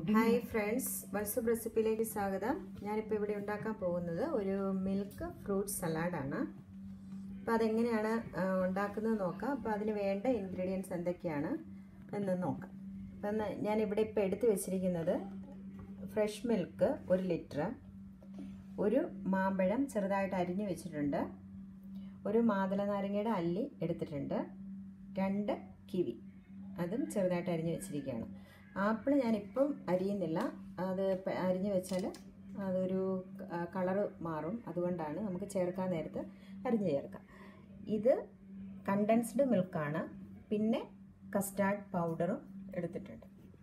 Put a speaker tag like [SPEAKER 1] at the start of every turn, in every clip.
[SPEAKER 1] Hi friends, വത്സപ്പ് റെസിപ്പിയിലേക്ക് സ്വാഗതം. ഞാനിപ്പോൾ ഇവിടെ ഉണ്ടാക്കാൻ പോകുന്നത് ഒരു മിൽക്ക് ഫ്രൂട്ട് സലാഡാണ്. അപ്പോൾ അതെങ്ങനെയാണ് ഉണ്ടാക്കുന്നത് നോക്കാം. അപ്പോൾ അതിന് വേണ്ട ഇൻഗ്രീഡിയൻസ് എന്തൊക്കെയാണ് എന്ന് നോക്കാം. അപ്പം ഞാനിവിടെ ഇപ്പോൾ എടുത്ത് വെച്ചിരിക്കുന്നത് ഫ്രഷ് മിൽക്ക് 1 ലിറ്റർ, ഒരു മാമ്പഴം ചെറുതായിട്ട് അരിഞ്ഞു വെച്ചിട്ടുണ്ട്, ഒരു മാതള നാരങ്ങയുടെ അല്ലി എടുത്തിട്ടുണ്ട്, 2 കിവി അതും ചെറുതായിട്ട് അരിഞ്ഞു വെച്ചിരിക്കുകയാണ്. ആപ്പിൾ ഞാനിപ്പം അരിയുന്നില്ല, അത് അരിഞ്ഞു വെച്ചാൽ അതൊരു കളറ് മാറും, അതുകൊണ്ടാണ് നമുക്ക് ചേർക്കാൻ നേരത്ത് അരിഞ്ഞു ചേർക്കാം. ഇത് കണ്ടൻസ്ഡ് മിൽക്കാണ്. പിന്നെ കസ്റ്റാർഡ് പൗഡറും എടുത്തിട്ടുണ്ട്.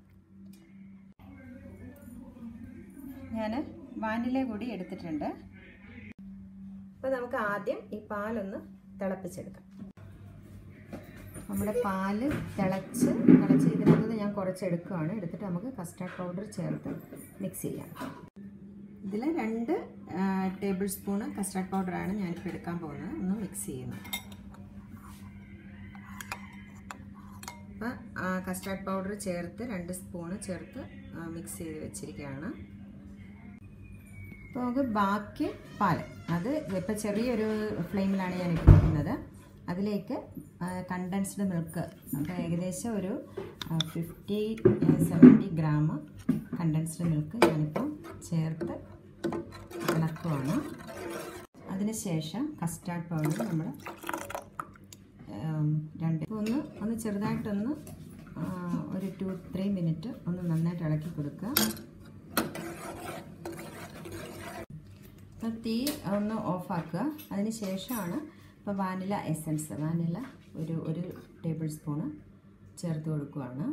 [SPEAKER 1] ഞാൻ വാനില കൂടി എടുത്തിട്ടുണ്ട്. അപ്പോൾ നമുക്ക് ആദ്യം ഈ പാലൊന്ന് തിളപ്പിച്ചെടുക്കാം. നമ്മുടെ പാല് തിളച്ച് ഇതിനകത്ത് ഞാൻ കുറച്ചെടുക്കുകയാണ്. എടുത്തിട്ട് നമുക്ക് കസ്റ്റാർഡ് പൗഡർ ചേർത്ത് മിക്സ് ചെയ്യാം. ഇതിൽ 2 ടേബിൾ സ്പൂണ് കസ്റ്റാർഡ് പൗഡറാണ് ഞാനിപ്പോൾ എടുക്കാൻ പോകുന്നത്. ഒന്ന് മിക്സ് ചെയ്യുന്നു. അപ്പോൾ കസ്റ്റാർഡ് പൗഡർ ചേർത്ത് 2 സ്പൂണ് ചേർത്ത് മിക്സ് ചെയ്ത് വെച്ചിരിക്കുകയാണ്. അപ്പോൾ നമുക്ക് ബാക്കി പാല്, അത് ഇപ്പോൾ ചെറിയൊരു ഫ്ലെയിമിലാണ് ഞാൻ ഇട്ടിരിക്കുന്നത്. അതിലേക്ക് കണ്ടൻസ്ഡ് മിൽക്ക്, അപ്പോൾ ഏകദേശം ഒരു 50-70 ഗ്രാം കണ്ടൻസ്ഡ് മിൽക്ക് ഞാനിപ്പോൾ ചേർത്ത് ഇളക്കുവാണ്. അതിനുശേഷം കസ്റ്റാർഡ് പൗഡർ നമ്മൾ ഒന്ന് ചെറുതായിട്ടൊന്ന് ഒരു 2-3 മിനിറ്റ് ഒന്ന് നന്നായിട്ട് ഇളക്കി കൊടുക്കുക. അപ്പോൾ തീ ഒന്ന് ഓഫാക്കുക. അതിന് ശേഷമാണ് ഇപ്പോൾ വാനില എസൻസ്, വാനില ഒരു ടേബിൾ സ്പൂണ് ചേർത്ത് കൊടുക്കുകയാണ്.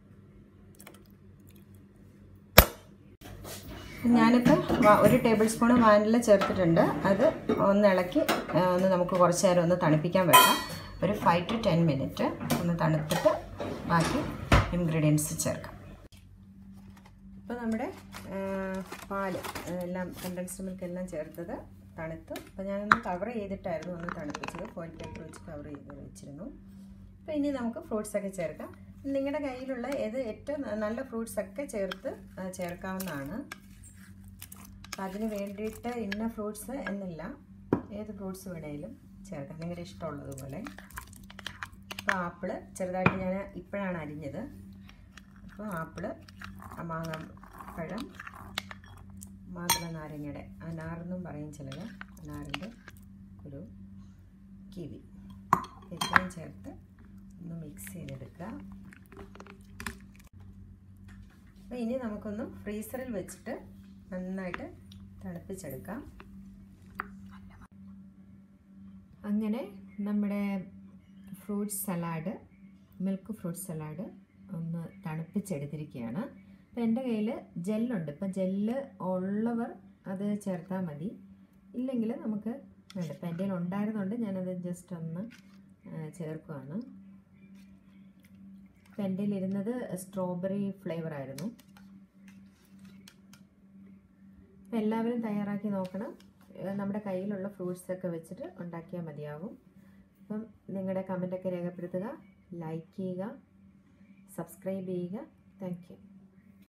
[SPEAKER 1] ഞാനിപ്പോൾ 1 ടേബിൾ സ്പൂണ് വാനില ചേർത്തിട്ടുണ്ട്. അത് ഒന്ന് ഇളക്കി ഒന്ന് നമുക്ക് കുറച്ച് നേരം ഒന്ന് തണുപ്പിക്കാൻ വെക്കാം. ഒരു 5-10 മിനിറ്റ് ഒന്ന് തണുത്തിട്ട് ബാക്കി ഇൻഗ്രീഡിയൻസ് ചേർക്കാം. ഇപ്പോൾ നമ്മുടെ പാല് എല്ലാം കണ്ടൻസ്ഡ് മിൽക്ക് എല്ലാം ചേർത്തത് തണുത്തു. അപ്പോൾ ഞാനൊന്ന് കവർ ചെയ്തിട്ടായിരുന്നു ഒന്ന് തണുപ്പിച്ചത്, ഫോയിൽ പേപ്പർ വെച്ച് കവർ ചെയ്ത് വെച്ചിരുന്നു. അപ്പോൾ ഇനി നമുക്ക് ഫ്രൂട്ട്സൊക്കെ ചേർക്കാം. നിങ്ങളുടെ കയ്യിലുള്ള ഏറ്റവും നല്ല ഫ്രൂട്ട്സൊക്കെ ചേർക്കാവുന്നതാണ്. അപ്പോൾ അതിന് വേണ്ടിയിട്ട് ഇന്ന ഫ്രൂട്ട്സ് എന്നില്ല, ഏത് ഫ്രൂട്ട്സ് വേണേലും ചേർക്കാം, നിങ്ങളുടെ ഇഷ്ടമുള്ളതുപോലെ. അപ്പോൾ ആപ്പിള് ചെറുതായിട്ട് ഞാൻ ഇപ്പോഴാണ് അരിഞ്ഞത്. അപ്പോൾ ആപ്പിള്, മാങ്ങാപ്പഴം, മാതള നാരങ്ങയുടെ, അനാറെന്നും പറയും ചിലർ, അനാറിൻ്റെ ഒരു കിവി, ഇത്രയും ചേർത്ത് ഒന്ന് മിക്സ് ചെയ്തെടുക്കുക. അപ്പോൾ ഇനി നമുക്കൊന്ന് ഫ്രീസറിൽ വെച്ചിട്ട് നന്നായിട്ട് തണുപ്പിച്ചെടുക്കാം. അങ്ങനെ നമ്മുടെ fruit salad, milk fruit salad ഒന്ന് തണുപ്പിച്ചെടുത്തിരിക്കുകയാണ്. അപ്പോൾ എൻ്റെ കയ്യിൽ ജെല്ലുണ്ട്. ഇപ്പോൾ ജെല്ല് ഉള്ളവർ അത് ചേർത്താൽ മതി, ഇല്ലെങ്കിൽ നമുക്ക് വേണ്ട. ഇപ്പോൾ എൻ്റെ കയ്യിൽ ഉണ്ടായിരുന്നുകൊണ്ട് ഞാനത് ജസ്റ്റ് ഒന്ന് ചേർക്കുകയാണ്. ഇപ്പോൾ എൻ്റെ കയ്യിൽ ഇരുന്നത് സ്ട്രോബെറി ഫ്ലേവർ ആയിരുന്നു. അപ്പോൾ എല്ലാവരും തയ്യാറാക്കി നോക്കണം. നമ്മുടെ കയ്യിലുള്ള ഫ്രൂട്ട്സൊക്കെ വെച്ചിട്ട് ഉണ്ടാക്കിയാൽ മതിയാവും. അപ്പം നിങ്ങളുടെ കമൻറ്റൊക്കെ രേഖപ്പെടുത്തുക, ലൈക്ക് ചെയ്യുക, സബ്സ്ക്രൈബ് ചെയ്യുക. Thank U.